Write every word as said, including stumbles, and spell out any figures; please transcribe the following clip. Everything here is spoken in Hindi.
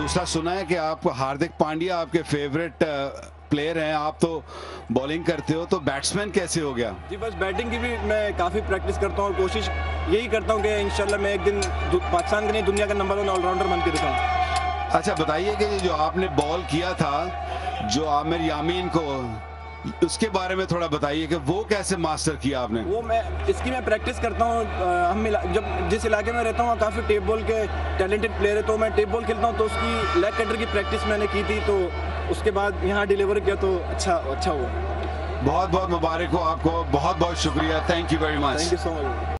दूसरा सुना है कि आप हार्दिक पांड्या आपके फेवरेट प्लेयर हैं, आप तो बॉलिंग करते हो, तो बैट्समैन कैसे हो गया? जी बस बैटिंग की भी मैं काफ़ी प्रैक्टिस करता हूँ और कोशिश यही करता हूँ कि इंशाल्लाह मैं एक दिन पाकिस्तान के नहीं दुनिया का नंबर वन ऑलराउंडर बन के दिखाऊँ। अच्छा बताइए कि जो आपने बॉल किया था जो आमिर यामीन को, उसके बारे में थोड़ा बताइए कि वो कैसे मास्टर किया आपने? वो मैं इसकी मैं प्रैक्टिस करता हूँ। हम जब जिस इलाके में रहता हूँ काफ़ी टेप बॉल के टैलेंटेड प्लेयर है, तो मैं टेप बॉल खेलता हूँ, तो उसकी लेग कटर की प्रैक्टिस मैंने की थी, तो उसके बाद यहाँ डिलीवर किया तो अच्छा अच्छा हुआ। बहुत बहुत मुबारक हो आपको, बहुत बहुत शुक्रिया, thank you very much. Thank you so much.